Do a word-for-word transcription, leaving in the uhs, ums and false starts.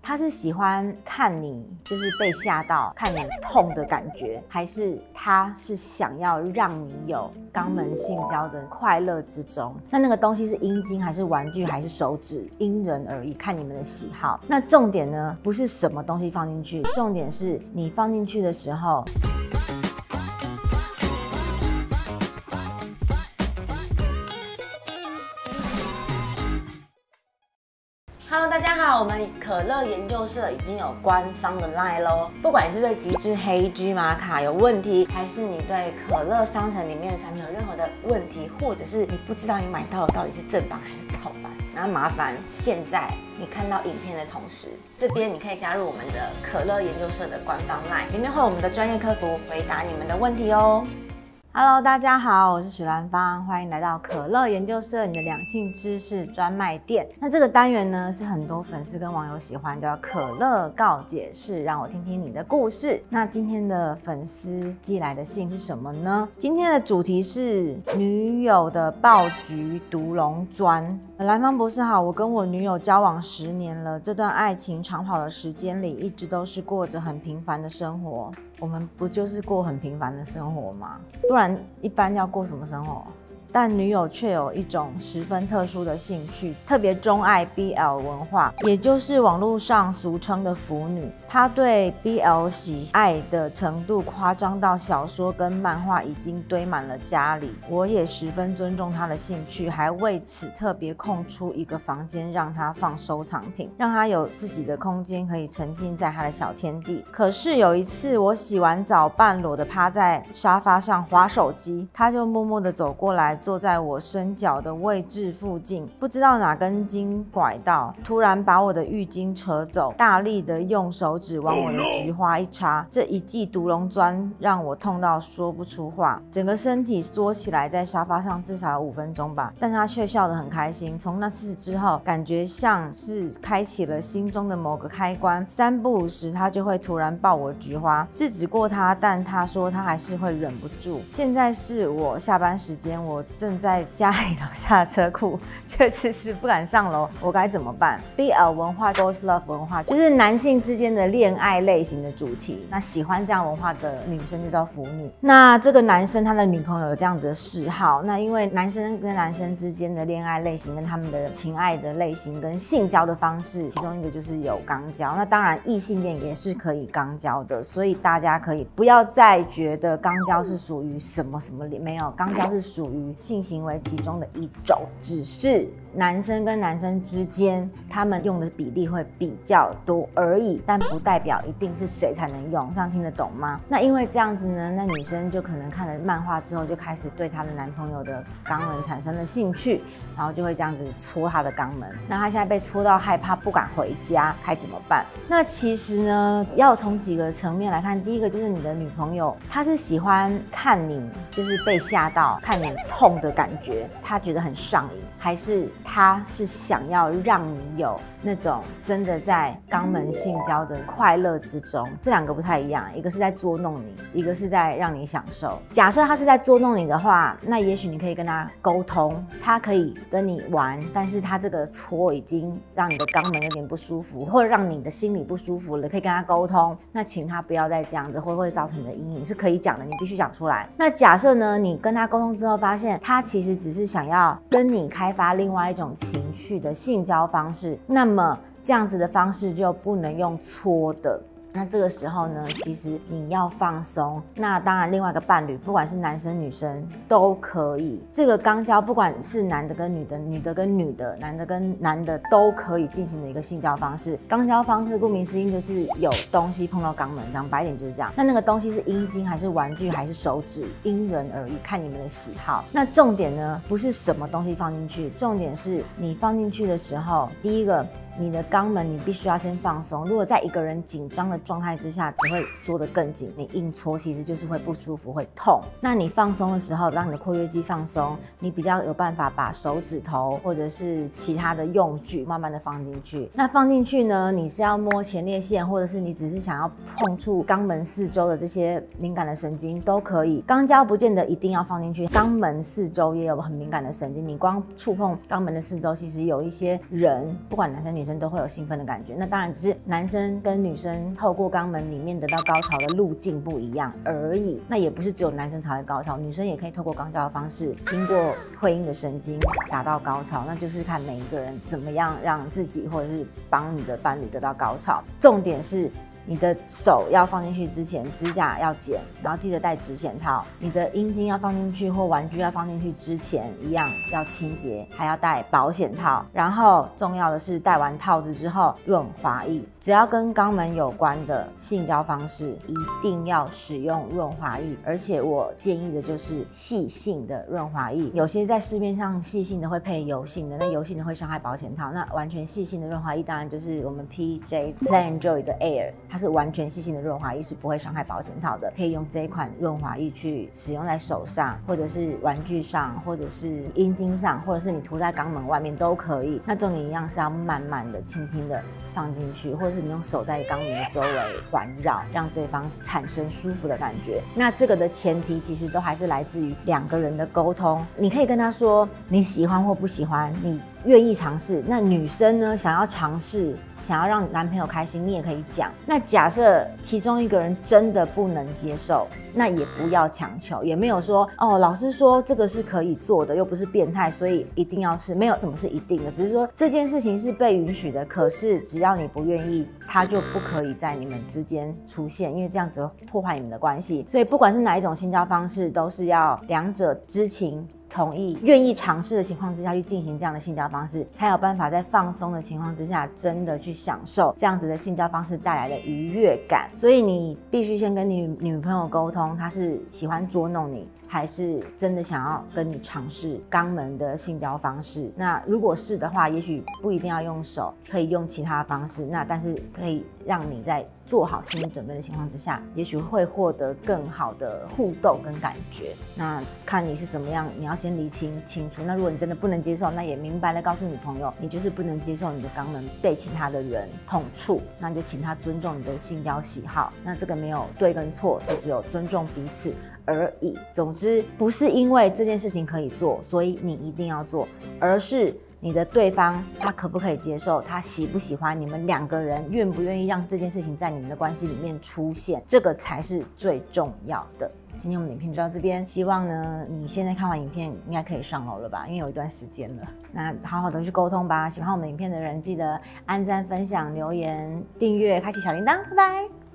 他是喜欢看你就是被吓到，看你痛的感觉，还是他是想要让你有肛门性交的快乐之中？那那个东西是阴茎还是玩具还是手指，因人而异，看你们的喜好。那重点呢，不是什么东西放进去，重点是你放进去的时候。Hello， 大家好，我们可乐研究社已经有官方的 line 咯。不管你是对极致黑 G 玛卡有问题，还是你对可乐商城里面的产品有任何的问题，或者是你不知道你买到的到底是正版还是盗版，那麻烦现在你看到影片的同时，这边你可以加入我们的可乐研究社的官方 line， 里面会有我们的专业客服回答你们的问题哦。Hello， 大家好，我是许兰芳，欢迎来到可乐研究社，你的两性知识专卖店。那这个单元呢，是很多粉丝跟网友喜欢，叫可乐告解室，让我听听你的故事。那今天的粉丝寄来的信是什么呢？今天的主题是女友的爆菊毒龙钻。兰芳博士好，我跟我女友交往十年了，这段爱情长跑的时间里，一直都是过着很平凡的生活。我们不就是过很平凡的生活吗？不然一般要过什么生活？但女友却有一种十分特殊的兴趣，特别钟爱 B L 文化，也就是网络上俗称的腐女。她对 B L 喜爱的程度夸张到小说跟漫画已经堆满了家里。我也十分尊重她的兴趣，还为此特别空出一个房间让她放收藏品，让她有自己的空间可以沉浸在她的小天地。可是有一次我洗完澡半裸的趴在沙发上滑手机，她就默默的走过来，坐在我身脚的位置附近，不知道哪根筋拐到，突然把我的浴巾扯走，大力的用手指往我的菊花一插，这一记毒龙钻让我痛到说不出话，整个身体缩起来在沙发上至少有五分钟吧，但他却笑得很开心。从那次之后，感觉像是开启了心中的某个开关，三不五时他就会突然抱我菊花，制止过他，但他说他还是会忍不住。现在是我下班时间，我正在家里楼下车库，确实是不敢上楼，我该怎么办？ B L 文化 Girls Love 文化就是男性之间的恋爱类型的主题，那喜欢这样文化的女生就叫腐女。那这个男生他的女朋友有这样子的嗜好，那因为男生跟男生之间的恋爱类型跟他们的情爱的类型跟性交的方式，其中一个就是有肛交，那当然异性恋也是可以肛交的，所以大家可以不要再觉得肛交是属于什么什么，没有，肛交是属于性行为其中的一种，只是男生跟男生之间他们用的比例会比较多而已，但不代表一定是谁才能用，这样听得懂吗？那因为这样子呢，那女生就可能看了漫画之后就开始对她的男朋友的肛门产生了兴趣，然后就会这样子戳她的肛门。那她现在被戳到害怕不敢回家，该怎么办？那其实呢，要从几个层面来看，第一个就是你的女朋友她是喜欢看你就是被吓到，看你痛的感觉，她觉得很上瘾，还是她是想要让你有那种真的在肛门性交的快乐之中？这两个不太一样，一个是在捉弄你，一个是在让你享受。假设他是在捉弄你的话，那也许你可以跟他沟通，他可以跟你玩，但是他这个搓已经让你的肛门有点不舒服，或者让你的心里不舒服了，可以跟他沟通，那请他不要再这样子，会不会造成你的阴影，是可以讲的，你必须讲出来。那假设呢，你跟他沟通之后发现他其实只是想要跟你开发另外一种情趣的性交方式，那么这样子的方式就不能用搓的。那这个时候呢，其实你要放松。那当然，另外一个伴侣，不管是男生女生都可以。这个肛交，不管是男的跟女的、女的跟女的、男的跟男的，都可以进行的一个性交方式。肛交方式顾名思义就是有东西碰到肛门，讲白一点就是这样。那那个东西是阴茎还是玩具还是手指，因人而异，看你们的喜好。那重点呢，不是什么东西放进去，重点是你放进去的时候，第一个，你的肛门你必须要先放松。如果在一个人紧张的状态之下，只会缩得更紧，你硬搓其实就是会不舒服，会痛。那你放松的时候，让你的括约肌放松，你比较有办法把手指头或者是其他的用具慢慢的放进去。那放进去呢，你是要摸前列腺，或者是你只是想要碰触肛门四周的这些敏感的神经都可以。肛交不见得一定要放进去，肛门四周也有很敏感的神经，你光触碰肛门的四周，其实有一些人不管男生女生生都会有兴奋的感觉。那当然只是男生跟女生透过肛门里面得到高潮的路径不一样而已。那也不是只有男生才会高潮，女生也可以透过肛交的方式，经过会阴的神经达到高潮。那就是看每一个人怎么样让自己或者是帮你的伴侣得到高潮。重点是你的手要放进去之前，指甲要剪，然后记得戴指显套。你的阴茎要放进去或玩具要放进去之前，一样要清洁，还要戴保险套。然后重要的是，戴完套子之后润滑液。只要跟肛门有关的性交方式，一定要使用润滑液。而且我建议的就是细性的润滑液。有些在市面上细性的会配油性的，那油性的会伤害保险套。那完全细性的润滑液，当然就是我们 P J Play and Joy 的 Air。它是完全细性的润滑液，是不会伤害保险套的。可以用这一款润滑液去使用在手上，或者是玩具上，或者是阴茎上，或者是你涂在肛门外面都可以。那重点一样是要慢慢的、轻轻的放进去，或者是你用手在肛门的周围环绕，让对方产生舒服的感觉。那这个的前提其实都还是来自于两个人的沟通。你可以跟他说你喜欢或不喜欢，你愿意尝试。那女生呢，想要尝试，想要让男朋友开心，你也可以讲。那假设其中一个人真的不能接受，那也不要强求，也没有说哦，老师说这个是可以做的，又不是变态，所以一定要试，没有什么是一定的，只是说这件事情是被允许的。可是只要你不愿意，它就不可以在你们之间出现，因为这样子会破坏你们的关系。所以不管是哪一种性交方式，都是要两者知情同意、愿意尝试的情况之下去进行这样的性交方式，才有办法在放松的情况之下，真的去享受这样子的性交方式带来的愉悦感。所以你必须先跟你女朋友沟通，她是喜欢捉弄你，还是真的想要跟你尝试肛门的性交方式。那如果是的话，也许不一定要用手，可以用其他方式，那但是可以让你在做好心理准备的情况之下，也许会获得更好的互动跟感觉。那看你是怎么样，你要先厘清清楚。那如果你真的不能接受，那也明白的告诉女朋友，你就是不能接受你的肛门被其他的人碰触，那你就请他尊重你的性交喜好。那这个没有对跟错，就只有尊重彼此而已。总之，不是因为这件事情可以做，所以你一定要做，而是你的对方他可不可以接受，他喜不喜欢，你们两个人愿不愿意让这件事情在你们的关系里面出现，这个才是最重要的。今天我们影片就到这边，希望呢你现在看完影片应该可以上楼了吧，因为有一段时间了。那好好的去沟通吧。喜欢我们影片的人记得按赞、分享、留言、订阅、开启小铃铛，拜拜。